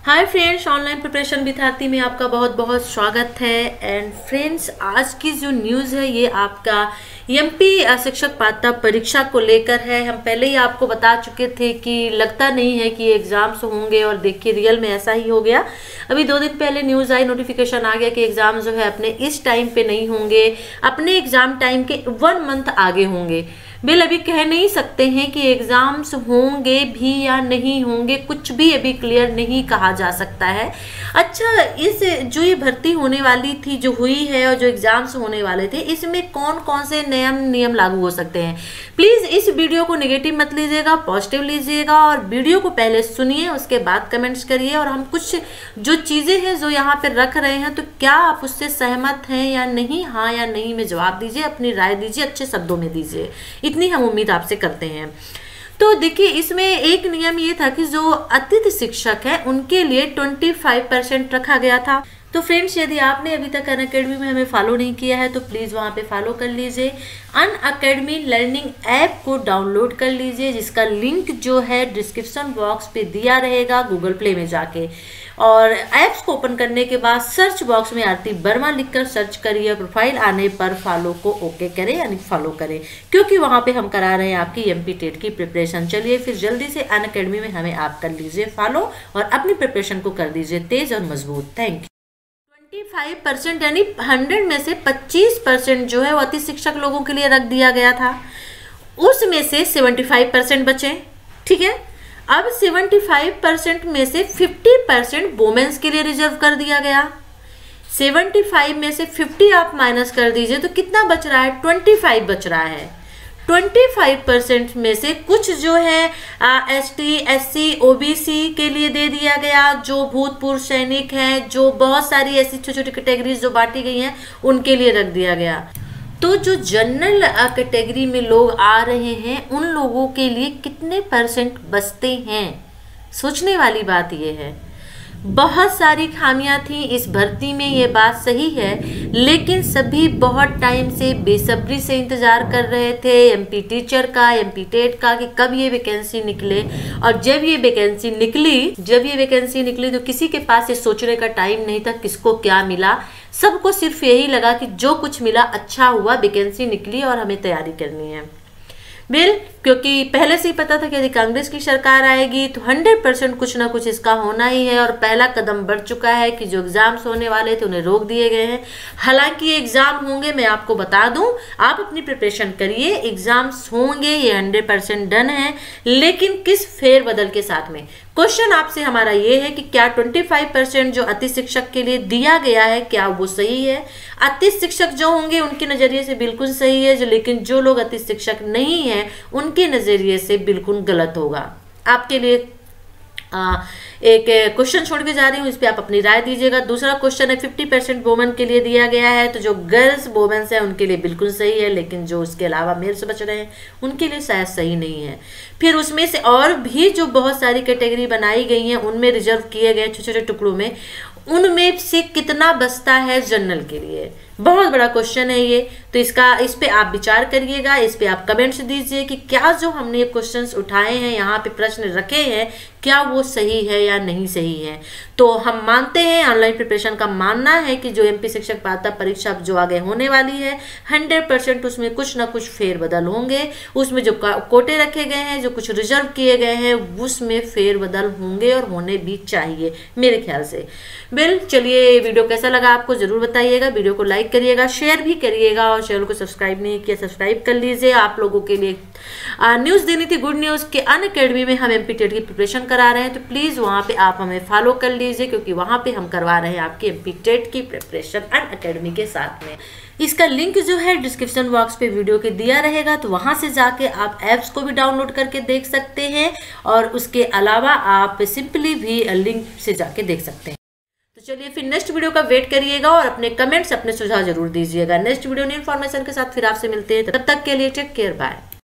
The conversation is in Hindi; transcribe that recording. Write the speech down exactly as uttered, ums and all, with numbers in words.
हाय फ्रेंड्स, ऑनलाइन प्रिपरेशन विद्यार्थी में आपका बहुत बहुत स्वागत है। एंड फ्रेंड्स, आज की जो न्यूज़ है ये आपका एमपी शिक्षक पात्रता परीक्षा को लेकर है। हम पहले ही आपको बता चुके थे कि लगता नहीं है कि एग्ज़ाम्स होंगे, और देखिए रियल में ऐसा ही हो गया। अभी दो दिन पहले न्यूज़ आई, नोटिफिकेशन आ गया कि एग्ज़ाम जो है अपने इस टाइम पे नहीं होंगे, अपने एग्ज़ाम टाइम के वन मंथ आगे होंगे। बिल अभी कह नहीं सकते हैं कि एग्ज़ाम्स होंगे भी या नहीं होंगे, कुछ भी अभी क्लियर नहीं कहा जा सकता है। अच्छा, इस जो ये भर्ती होने वाली थी, जो हुई है, और जो एग्ज़ाम्स होने वाले थे, इसमें कौन कौन से नियम नियम लागू हो सकते हैं। प्लीज़ इस वीडियो को नेगेटिव मत लीजिएगा, पॉजिटिव लीजिएगा, और वीडियो को पहले सुनिए, उसके बाद कमेंट्स करिए। और हम कुछ जो चीज़ें हैं जो यहाँ पर रख रहे हैं, तो क्या आप उससे सहमत हैं या नहीं, हाँ या नहीं में जवाब दीजिए, अपनी राय दीजिए, अच्छे शब्दों में दीजिए, इतनी हम उम्मीद आपसे करते हैं। तो देखिए, इसमें एक नियम ये था कि जो अतिथि शिक्षक है उनके लिए पच्चीस परसेंट रखा गया था। तो फ्रेंड्स, यदि आपने अभी तक अनअकैडमी में हमें फॉलो नहीं किया है तो प्लीज़ वहाँ पे फॉलो कर लीजिए। अनअकैडमी लर्निंग ऐप को डाउनलोड कर लीजिए, जिसका लिंक जो है डिस्क्रिप्शन बॉक्स पे दिया रहेगा गूगल प्ले में जाके। और ऐप्स को ओपन करने के बाद सर्च बॉक्स में आरती वर्मा लिखकर सर्च करिए। प्रोफाइल आने पर फॉलो को ओके करें, यानी फॉलो करें, क्योंकि वहाँ पे हम करा रहे हैं आपकी एमपी टेट की प्रिपरेशन। चलिए फिर जल्दी से अनअकैडमी में हमें आप कर लीजिए फॉलो, और अपनी प्रिपरेशन को कर दीजिए तेज और मजबूत। Thank you. पच्चीस परसेंट यानी सौ में से पच्चीस परसेंट जो है वो अति शिक्षक लोगों के लिए रख दिया गया था, उसमें से पचहत्तर परसेंट बचे। ठीक है, अब पचहत्तर परसेंट में से पचास परसेंट वोमेन्स के लिए रिजर्व कर दिया गया। पचहत्तर में से पचास आप माइनस कर दीजिए तो कितना बच रहा है, पच्चीस बच रहा है। पच्चीस परसेंट में से कुछ जो है S T S C O B C के लिए दे दिया गया, जो भूतपूर्व सैनिक हैं, जो बहुत सारी ऐसी छोटी छोटी कैटेगरीज जो बांटी गई हैं उनके लिए रख दिया गया। तो जो जनरल कैटेगरी में लोग आ रहे हैं उन लोगों के लिए कितने परसेंट बचते हैं, सोचने वाली बात यह है। बहुत सारी खामियां थी इस भर्ती में, ये बात सही है, लेकिन सभी बहुत टाइम से बेसब्री से इंतज़ार कर रहे थे एमपी टीचर का, एमपी टेट का, कि कब ये वैकेंसी निकले। और जब ये वैकेंसी निकली जब ये वैकेंसी निकली तो किसी के पास ये सोचने का टाइम नहीं था किसको क्या मिला। सबको सिर्फ यही लगा कि जो कुछ मिला अच्छा हुआ, वैकेंसी निकली और हमें तैयारी करनी है। बिल क्योंकि पहले से ही पता था कि यदि कांग्रेस की सरकार आएगी तो सौ परसेंट कुछ ना कुछ इसका होना ही है। और पहला कदम बढ़ चुका है कि जो एग्ज़ाम्स होने वाले थे उन्हें रोक दिए गए हैं। हालांकि ये एग्ज़ाम होंगे, मैं आपको बता दूं, आप अपनी प्रिपरेशन करिए, एग्ज़ाम्स होंगे, ये सौ परसेंट डन है, लेकिन किस फेरबदल के साथ में। क्वेश्चन आपसे हमारा ये है कि क्या पच्चीस परसेंट जो अति शिक्षक के लिए दिया गया है क्या वो सही है। अति शिक्षक जो होंगे उनके नज़रिए से बिल्कुल सही है, जो लेकिन जो लोग अति शिक्षक नहीं है उनके नज़रिए से बिल्कुल गलत होगा। आपके लिए आ, एक क्वेश्चन छोड़ के जा रही हूँ, इस पर आप अपनी राय दीजिएगा। दूसरा क्वेश्चन है फिफ्टी परसेंट वोमेन के लिए दिया गया है, तो जो गर्ल्स वोमेन्स हैं उनके लिए बिल्कुल सही है, लेकिन जो उसके अलावा मेल्स बच रहे हैं उनके लिए शायद सही नहीं है। फिर उसमें से और भी जो बहुत सारी कैटेगरी बनाई गई हैं उनमें रिजर्व किए गए छोटे छोटे टुकड़ों में, उनमें से कितना बचता है जनरल के लिए, बहुत बड़ा क्वेश्चन है ये। तो इसका इस पे आप विचार करिएगा, इस पे आप कमेंट्स दीजिए कि क्या जो हमने ये क्वेश्चंस उठाए हैं, यहाँ पे प्रश्न रखे हैं, क्या वो सही है या नहीं सही है। तो हम मानते हैं, ऑनलाइन प्रिपरेशन का मानना है कि जो एमपी शिक्षक पात्रता परीक्षा जो आगे होने वाली है हंड्रेड परसेंट उसमें कुछ ना कुछ फेरबदल होंगे। उसमें जो कोटे रखे गए हैं, जो कुछ रिजर्व किए गए हैं, उसमें फेरबदल होंगे और होने भी चाहिए मेरे ख्याल से। बिल चलिए, वीडियो कैसा लगा आपको जरूर बताइएगा, वीडियो को लाइक करिएगा, शेयर भी करिएगा, और चैनल को सब्सक्राइब नहीं किया सब्सक्राइब कर लीजिए। आप लोगों के लिए न्यूज़ देनी थी, गुड न्यूज़ कि अनअकैडमी में हम एमपी टेट की प्रिपरेशन करा रहे हैं, तो प्लीज़ वहाँ पे आप हमें फॉलो कर लीजिए, क्योंकि वहाँ पे हम करवा रहे हैं आपकी एमपी टेट की प्रिपरेशन अनअकैडमी के साथ में। इसका लिंक जो है डिस्क्रिप्शन बॉक्स पे वीडियो के दिया रहेगा, तो वहाँ से जाके आप ऐप्स को भी डाउनलोड करके देख सकते हैं, और उसके अलावा आप सिंपली भी लिंक से जाके देख सकते हैं। तो चलिए फिर नेक्स्ट वीडियो का वेट करिएगा, और अपने कमेंट्स, अपने सुझाव जरूर दीजिएगा। नेक्स्ट वीडियो न्यू इन्फॉर्मेशन के साथ फिर आपसे मिलते हैं, तब तक के लिए टेक केयर, बाय।